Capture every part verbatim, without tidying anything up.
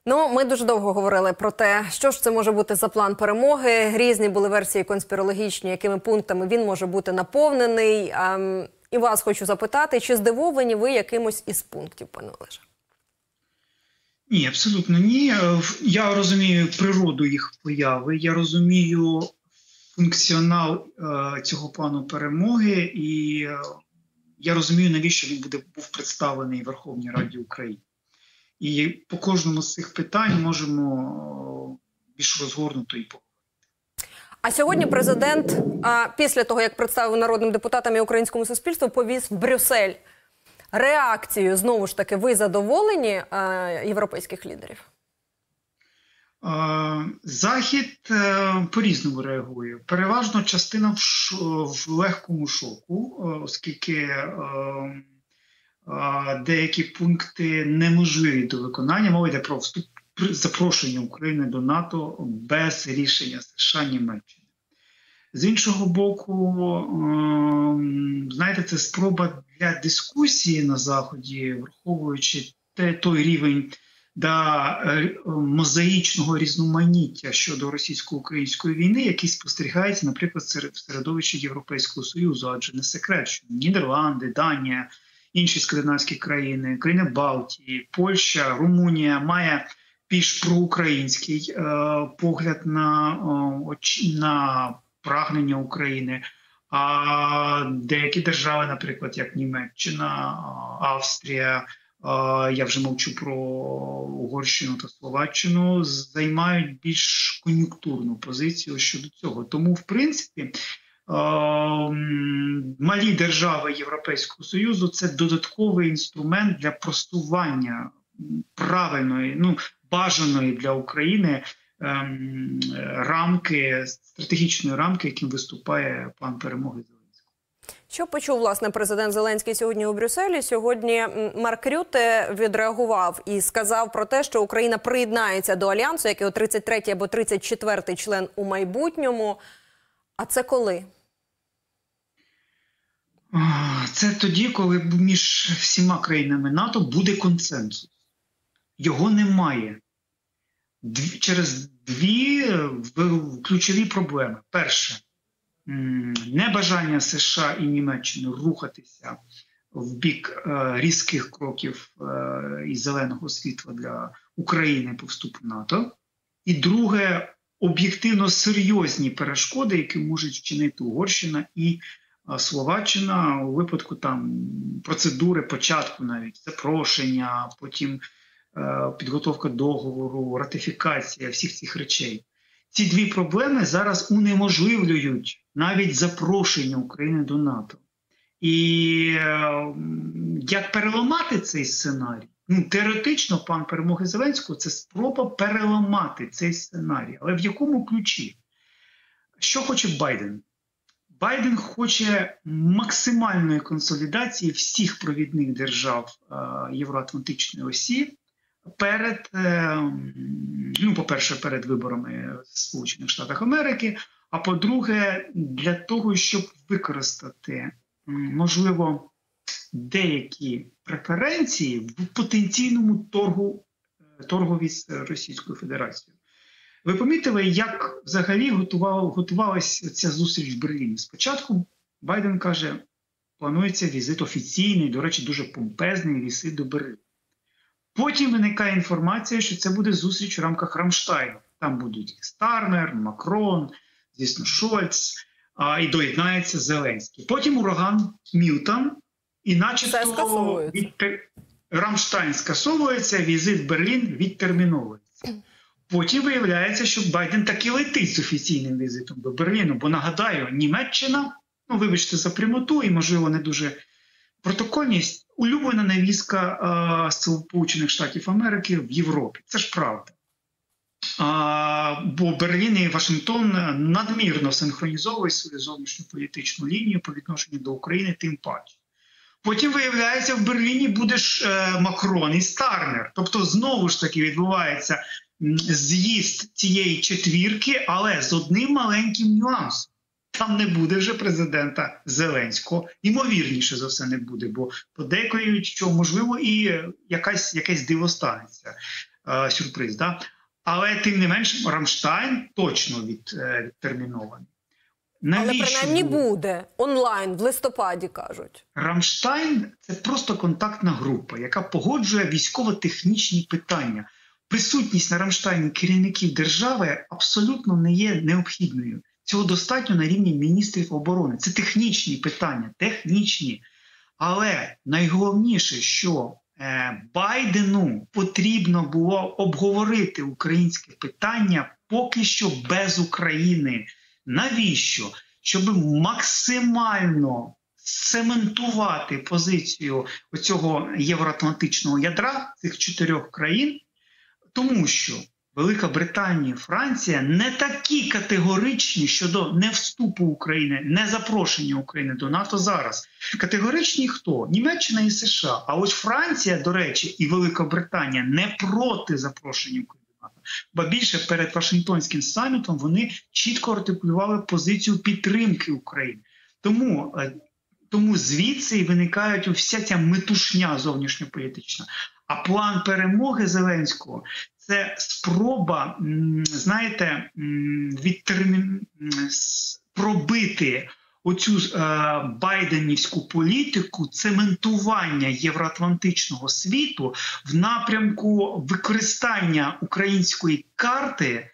Ну, ми дуже довго говорили про те, що ж це може бути за план перемоги. Різні були версії конспірологічні, якими пунктами він може бути наповнений. Ем, і вас хочу запитати, чи здивовані ви якимось із пунктів, пане Олеже? Ні, абсолютно ні. Я розумію природу їх появи, я розумію функціонал е, цього плану перемоги, і е, я розумію, навіщо він буде, був представлений Верховній Раді України. І по кожному з цих питань можемо більш розгорнуто і поговорити. А сьогодні президент, а, після того, як представив народним депутатам і українському суспільству, повіз в Брюссель. Реакцію, знову ж таки, ви задоволені а, європейських лідерів? Захід по-різному реагує. Переважно частина в, ш... в легкому шоку, оскільки деякі пункти неможливі до виконання. Мова йде про вступ, запрошення України до НАТО без рішення США, Німеччини. З іншого боку, знаєте, це спроба для дискусії на Заході, враховуючи той рівень да, мозаїчного різноманіття щодо російсько-української війни, який спостерігається, наприклад, в середовищі Європейського Союзу, адже не секрет, що Нідерланди, Данія, інші скандинавські країни, країни Балтії, Польща, Румунія має більш проукраїнський е, погляд на, е, на прагнення України, а деякі держави, наприклад, як Німеччина, Австрія, е, я вже мовчу про Угорщину та Словаччину, займають більш кон'юнктурну позицію щодо цього. Тому, в принципі, малі держави Європейського Союзу – це додатковий інструмент для просування правильної, ну, бажаної для України ем, рамки, стратегічної рамки, яким виступає план перемоги Зеленського. Що почув, власне, президент Зеленський сьогодні у Брюсселі? Сьогодні Марк Рютте відреагував і сказав про те, що Україна приєднається до Альянсу, як його тридцять третій або тридцять четвертий член у майбутньому. А це коли? Це тоді, коли між всіма країнами НАТО буде консенсус. Його немає. Дві, через дві ключові проблеми. Перше, небажання США і Німеччини рухатися в бік е, різких кроків е, і зеленого світла для України по вступу в НАТО. І друге, об'єктивно серйозні перешкоди, які можуть вчинити Угорщина і Словаччина у випадку там процедури початку навіть, запрошення, потім е, підготовка договору, ратифікація всіх цих речей. Ці дві проблеми зараз унеможливлюють навіть запрошення України до НАТО. І е, як переламати цей сценарій? Ну, теоретично план перемоги Зеленського – це спроба переламати цей сценарій. Але в якому ключі? Що хоче Байден? Байден хоче максимальної консолідації всіх провідних держав е, Євроатлантичної осі перед, е, ну, по-перше, перед виборами в Сполучених Штатах Америки, а по-друге, для того, щоб використати, можливо, деякі преференції в потенційному торгу, торгові з Російською Федерацією. Ви помітили, як взагалі готував, готувалася ця зустріч в Берліні? Спочатку Байден каже, планується візит офіційний, до речі, дуже помпезний візит до Берліна. Потім виникає інформація, що це буде зустріч в рамках Рамштайну. Там будуть Стармер, Макрон, звісно, Шольц, а, і доєднається Зеленський. Потім ураган Мілтон, і начебто від... Рамштайн скасовується, візит в Берлін відтерміновується. Потім виявляється, що Байден таки летить з офіційним візитом до Берліну, бо, нагадаю, Німеччина, ну, вибачте за прямоту і, можливо, не дуже протокольність, улюблена невістка Сполучених Штатів Америки в Європі. Це ж правда. А, бо Берлін і Вашингтон надмірно синхронізовують свою зовнішню політичну лінію по відношенню до України, тим паче. Потім, виявляється, в Берліні буде ж е, Макрон і Стармер. Тобто, знову ж таки, відбувається з'їзд цієї четвірки, але з одним маленьким нюансом. Там не буде вже президента Зеленського. Ймовірніше за все не буде, бо подейкують, що, можливо, і якась, якесь диво станеться. е, сюрприз. Да? Але тим не менш Рамштайн точно від, е, відтермінований. Навіщо? Але принаймні буде онлайн в листопаді, кажуть. Рамштайн – це просто контактна група, яка погоджує військово-технічні питання. Присутність на Рамштайні керівників держави абсолютно не є необхідною. Цього достатньо на рівні міністрів оборони. Це технічні питання, технічні. Але найголовніше, що е, Байдену потрібно було обговорити українське питання поки що без України. Навіщо? Щоб максимально цементувати позицію оцього євроатлантичного ядра цих чотирьох країн, тому що Велика Британія і Франція не такі категоричні щодо не вступу України, не запрошення України до НАТО зараз. Категоричні хто? Німеччина і США. А ось Франція, до речі, і Велика Британія не проти запрошення України. Ба більше, перед Вашингтонським самітом вони чітко артикулювали позицію підтримки України. Тому, тому звідси і виникають вся ця метушня зовнішньополітична. А план перемоги Зеленського – це спроба, знаєте, відтермін... пробити оцю е, байденівську політику цементування євроатлантичного світу в напрямку використання української карти е,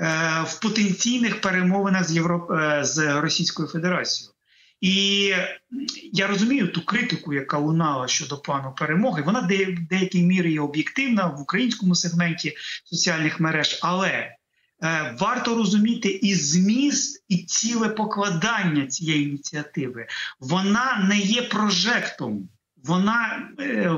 в потенційних перемовинах з, Євро... е, з Російською Федерацією. І я розумію ту критику, яка лунала щодо плану перемоги. Вона в деякій мірі є об'єктивна в українському сегменті соціальних мереж, але е, варто розуміти і зміст, і ціле покладання цієї ініціативи. Вона не є прожектом, вона е,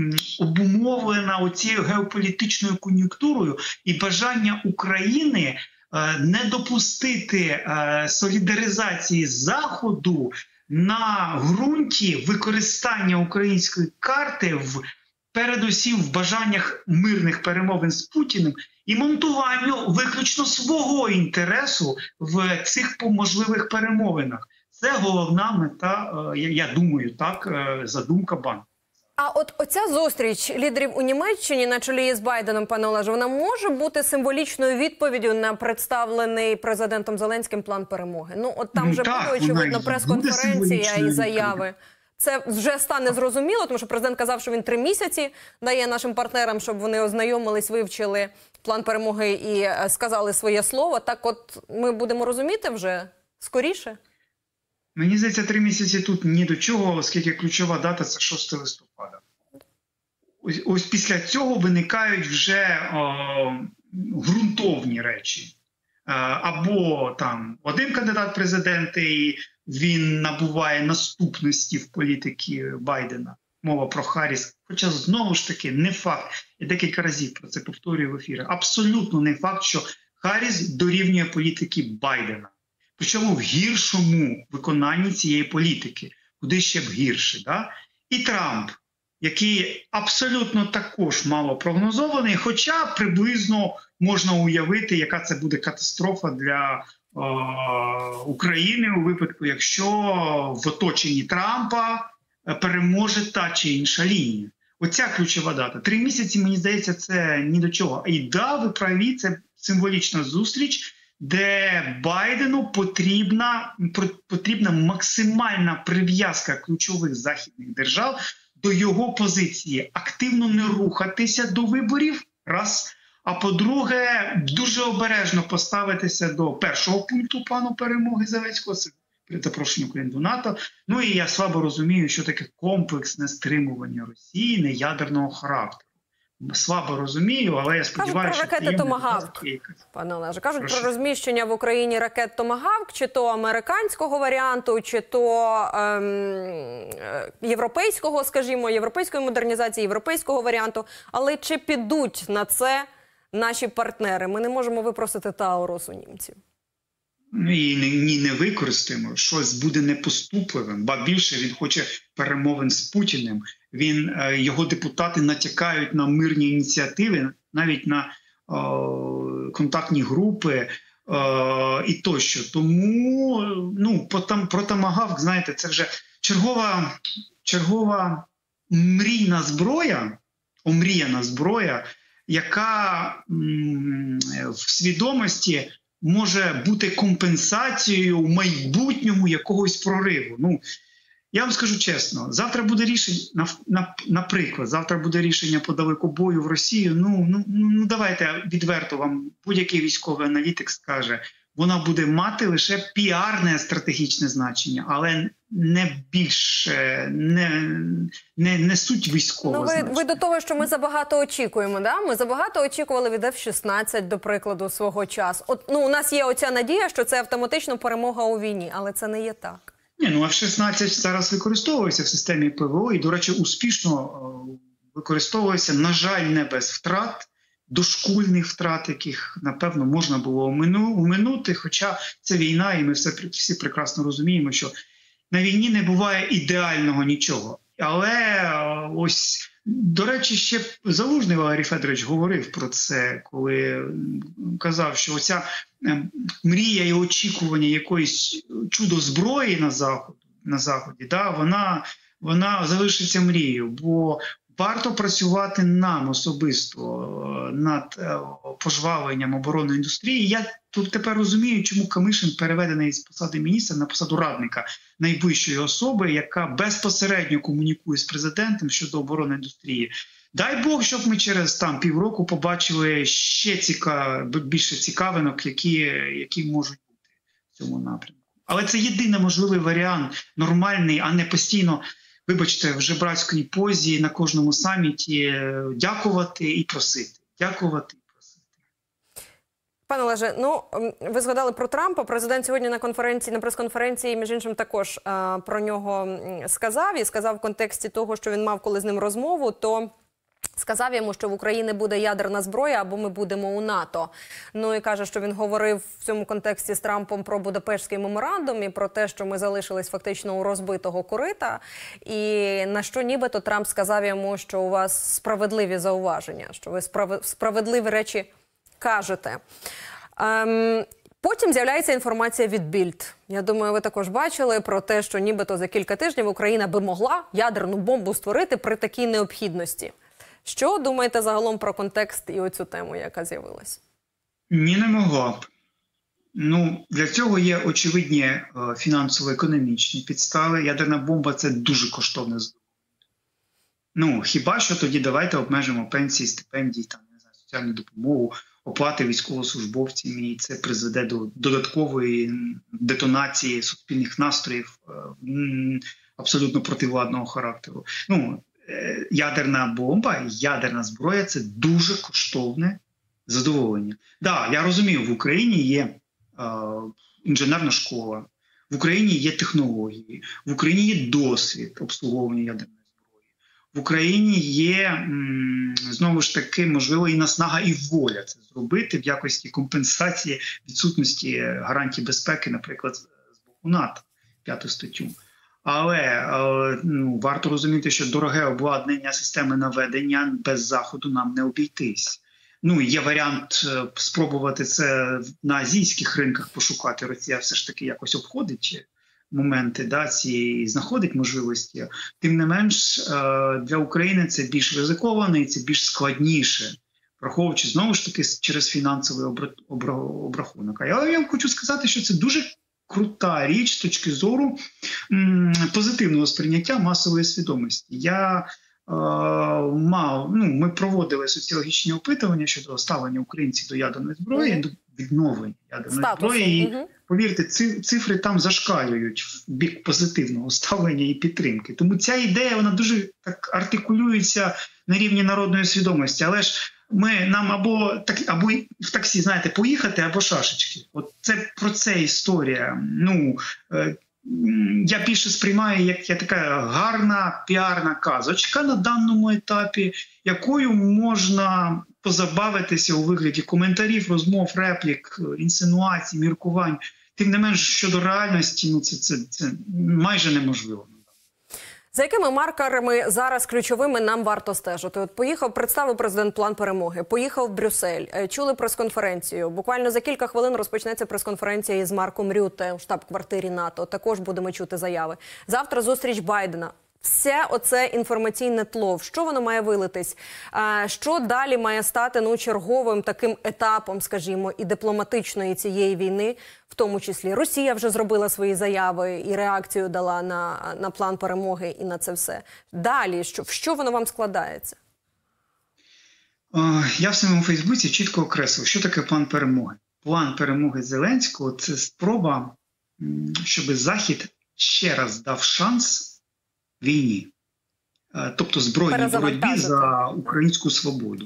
обумовлена оцією геополітичною кон'юнктурою і бажання України не допустити солідаризації Заходу на ґрунті використання української карти в передусім в бажаннях мирних перемовин з Путіним і монтуванню виключно свого інтересу в цих можливих перемовинах. Це головна мета, я думаю, так, задумка банку. А от оця зустріч лідерів у Німеччині на чолі з Байденом, пане Олеже, вона може бути символічною відповіддю на представлений президентом Зеленським план перемоги? Ну, от там вже так, буде, очевидно, прес-конференція і заяви. Це вже стане зрозуміло, тому що президент казав, що він три місяці дає нашим партнерам, щоб вони ознайомились, вивчили план перемоги і сказали своє слово. Так от ми будемо розуміти вже скоріше? Мені здається, три місяці тут ні до чого, оскільки ключова дата – це шостого листопада. Ось, ось після цього виникають вже о, ґрунтовні речі. А, або там один кандидат в президенти, і він набуває наступності в політиці Байдена. Мова про Харріс. Хоча, знову ж таки, не факт. Я декілька разів про це повторюю в ефірі. Абсолютно не факт, що Харріс дорівнює політики Байдена. Причому в гіршому виконанні цієї політики, куди ще б гірше. Да? І Трамп, який абсолютно також мало прогнозований, хоча приблизно можна уявити, яка це буде катастрофа для е- України у випадку, якщо в оточенні Трампа переможе та чи інша лінія. Оця ключова дата. Три місяці, мені здається, це ні до чого. І да, ви праві, це символічна зустріч, де Байдену потрібна, потрібна максимальна прив'язка ключових західних держав до його позиції. Активно не рухатися до виборів, раз. А по-друге, дуже обережно поставитися до першого пункту плану перемоги Зеленського, це запрошення України до НАТО. Ну і я слабо розумію, що таке комплексне стримування Росії неядерного характеру. Слабо розумію, але я сподіваюся, що... Кажуть про ракети «Томагавк», пане Олеже. Кажуть Прошу. про розміщення в Україні ракет «Томагавк», чи то американського варіанту, чи то ем, європейського, скажімо, європейської модернізації, європейського варіанту. Але чи підуть на це наші партнери? Ми не можемо випросити Таурус у німців. І ні, не використаємо. Щось буде непоступливим. Ба більше, він хоче перемовин з Путіним. Він, його депутати натякають на мирні ініціативи, навіть на о, контактні групи о, і тощо. Тому ну, про Томагавк, знаєте, це вже чергова, чергова мрійна зброя, омріяна зброя, яка м, в свідомості може бути компенсацією в майбутньому якогось прориву. Ну, я вам скажу чесно, завтра буде рішення, наприклад, завтра буде рішення по далекобою в Росію. Ну, ну, ну давайте відверто вам будь-який військовий аналітик скаже, вона буде мати лише піарне стратегічне значення, але не більш, не, не, не суть військового ну, ви, значення. ви до того, що ми забагато очікуємо, да? Ми забагато очікували від еф шістнадцять, до прикладу, свого часу. От, ну, у нас є оця надія, що це автоматично перемога у війні, але це не є так. Ні, ну еф шістнадцять зараз використовується в системі пе ве о і, до речі, успішно використовується, на жаль, не без втрат, дошкульних втрат, яких, напевно, можна було оминути, хоча це війна, і ми все, всі прекрасно розуміємо, що на війні не буває ідеального нічого. Але ось, до речі, ще Залужний Валерій Федорович говорив про це, коли казав, що оця мрія і очікування якоїсь чудо-зброї на Заході, на Заході, да, вона, вона залишиться мрією, бо варто працювати нам особисто над пожвавленням оборонної індустрії. Я тут тепер розумію, чому Камишин переведений з посади міністра на посаду радника найвищої особи, яка безпосередньо комунікує з президентом щодо оборонної індустрії. Дай Бог, щоб ми через там півроку побачили ще ціка... більше цікавинок, які, які можуть бути в цьому напрямку. Але це єдиний можливий варіант, нормальний, а не постійно, вибачте, в жебрацькій позі на кожному саміті дякувати і просити. Дякувати і просити. Пане Олеже, ну, ви згадали про Трампа. Президент сьогодні на конференції, на прес-конференції, між іншим, також а, про нього сказав. І сказав в контексті того, що він мав коли з ним розмову, то сказав йому, що в Україні буде ядерна зброя, або ми будемо у НАТО. Ну і каже, що він говорив в цьому контексті з Трампом про Будапештський меморандум і про те, що ми залишились фактично у розбитого корита. І на що нібито Трамп сказав йому, що у вас справедливі зауваження, що ви справедливі речі кажете. Ем, Потім з'являється інформація від Більд. Я думаю, ви також бачили про те, що нібито за кілька тижнів Україна би могла ядерну бомбу створити при такій необхідності. Що думаєте загалом про контекст і оцю тему, яка з'явилась? Ні, не могла б. Ну, для цього є очевидні е, фінансово-економічні підстави. Ядерна бомба – це дуже коштовне здобуття. Ну, хіба що тоді давайте обмежимо пенсії, стипендії, там, не знаю, соціальну допомогу, оплати військовослужбовцям, і це призведе до додаткової детонації суспільних настроїв е, абсолютно противладного характеру. Ну, ядерна бомба, ядерна зброя – це дуже коштовне задоволення. Так, да, я розумію, в Україні є е, інженерна школа, в Україні є технології, в Україні є досвід обслуговування ядерної зброї, в Україні є, м, знову ж таки, можливо, і наснага, і воля це зробити в якості компенсації відсутності гарантій безпеки, наприклад, з боку НАТО, п'яту статтю. Але ну, варто розуміти, що дороге обладнання системи наведення без Заходу нам не обійтись. Ну, є варіант спробувати це на азійських ринках пошукати. Росія все ж таки якось обходить моменти, да, ці, знаходить можливості. Тим не менш, для України це більш ризиковано і це більш складніше, враховуючи, знову ж таки, через фінансовий обрахунок. Але я вам хочу сказати, що це дуже крута річ з точки зору м, позитивного сприйняття масової свідомості. Я е, мав, ну, ми проводили соціологічні опитування щодо ставлення українців до ядерної зброї, mm-hmm. до відновлення ядерної Статусу. зброї. І, mm-hmm. повірте, цифри там зашкалюють в бік позитивного ставлення і підтримки. Тому ця ідея, вона дуже так артикулюється на рівні народної свідомості. Але ж ми, нам або, так, або в таксі, знаєте, поїхати, або шашечки. От це про це історія. Ну, е, я більше сприймаю, як я така гарна піарна казочка на даному етапі, якою можна позабавитися у вигляді коментарів, розмов, реплік, інсинуацій, міркувань. Тим не менш, щодо реальності, ну, це, це, це майже неможливо. За якими маркерами зараз ключовими нам варто стежити? От поїхав, представив президент план перемоги, поїхав в Брюссель, чули прес-конференцію. Буквально за кілька хвилин розпочнеться прес-конференція із Марком Рютте у штаб-квартирі НАТО. Також будемо чути заяви. Завтра зустріч Байдена. Все оце інформаційне тло, в що воно має вилитись? А, що далі має стати ну, черговим таким етапом, скажімо, і дипломатичної цієї війни, в тому числі? Росія вже зробила свої заяви і реакцію дала на, на план перемоги і на це все. Далі, що, в що воно вам складається? Я в своєму Фейсбуці чітко окреслив, що таке план перемоги. План перемоги Зеленського – це спроба, щоб Захід ще раз дав шанс війні, тобто збройній боротьбі за українську свободу.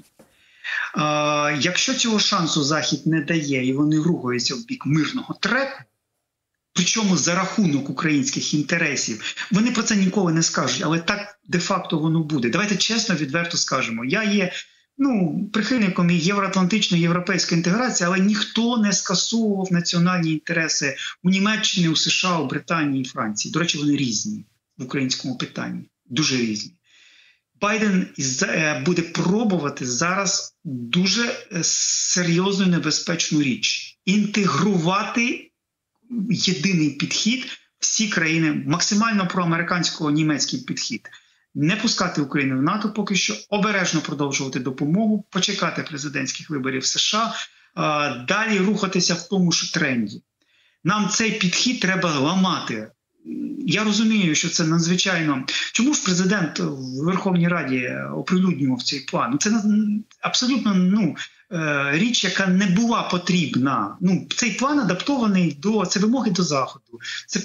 Якщо цього шансу Захід не дає і вони рухаються в бік мирного треку, причому за рахунок українських інтересів, вони про це ніколи не скажуть, але так де-факто воно буде. Давайте чесно, відверто скажемо. Я є ну, прихильником і євроатлантичної, європейської інтеграції, але ніхто не скасовував національні інтереси у Німеччині, у США, у Британії і Франції. До речі, вони різні в українському питанні. Дуже різні. Байден буде пробувати зараз дуже серйозну небезпечну річ. Інтегрувати єдиний підхід всі країни, максимально проамерикансько-німецький підхід. Не пускати Україну в НАТО поки що, обережно продовжувати допомогу, почекати президентських виборів в США, далі рухатися в тому ж тренді. Нам цей підхід треба ламати. Я розумію, що це надзвичайно... Чому ж президент в Верховній Раді оприлюднював цей план? Це абсолютно ну, річ, яка не була потрібна. Ну, цей план адаптований до... Це вимоги до Заходу. Це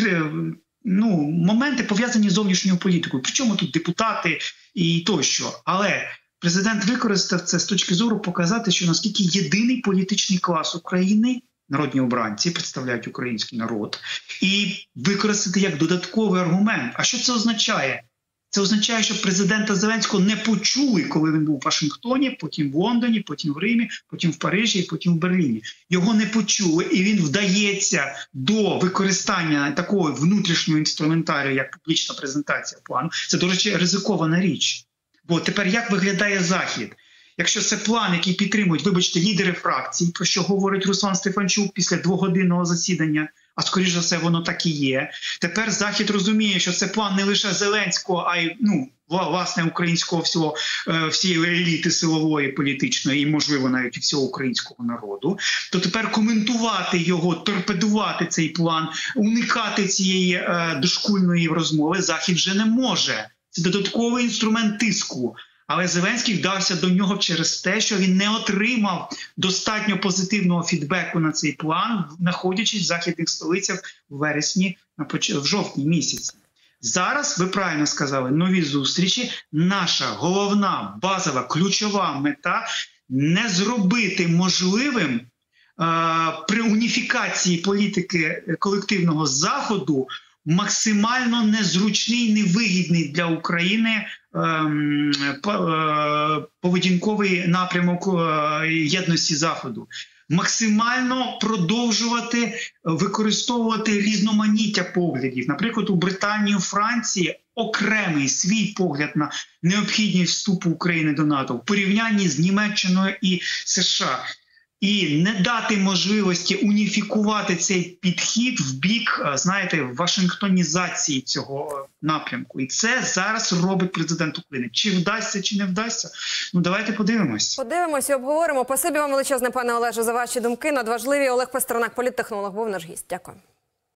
ну, моменти пов'язані з зовнішньою політикою. Причому тут депутати і тощо. Але президент використав це з точки зору показати, що наскільки єдиний політичний клас України, народні обранці, представляють український народ, і використати як додатковий аргумент. А що це означає? Це означає, що президента Зеленського не почули, коли він був в Вашингтоні, потім в Лондоні, потім в Римі, потім в Парижі і потім в Берліні. Його не почули, і він вдається до використання такого внутрішнього інструментарію, як публічна презентація плану. Це, до речі, ризикована річ. Бо тепер як виглядає Захід? Якщо це план, який підтримують, вибачте, лідери фракцій, про що говорить Руслан Стефанчук після двогодинного засідання, а скоріш за все воно так і є. Тепер Захід розуміє, що це план не лише Зеленського, а й ну, власне українського всього, всієї еліти силової, політичної і, можливо, навіть і всього українського народу. То тепер коментувати його, торпедувати цей план, уникати цієї е, дошкульної розмови Захід вже не може. Це додатковий інструмент тиску. Але Зеленський вдався до нього через те, що він не отримав достатньо позитивного фідбеку на цей план, знаходячись в західних столицях в вересні, в жовтні місяці. Зараз, ви правильно сказали, нові зустрічі. Наша головна, базова, ключова мета – не зробити можливим е, при уніфікації політики колективного Заходу максимально незручний, невигідний для України поведінковий напрямок єдності Заходу. Максимально продовжувати використовувати різноманіття поглядів. Наприклад, у Британії, у Франції окремий свій погляд на необхідність вступу України до НАТО в порівнянні з Німеччиною і США. І не дати можливості уніфікувати цей підхід в бік, знаєте, вашингтонізації цього напрямку. І це зараз робить президент України. Чи вдасться, чи не вдасться? Ну, давайте подивимось. Подивимось і обговоримо. Спасибі вам величезне, пане Олеже, за ваші думки. Надважливі. Олег Пастернак, політтехнолог, був наш гість. Дякую.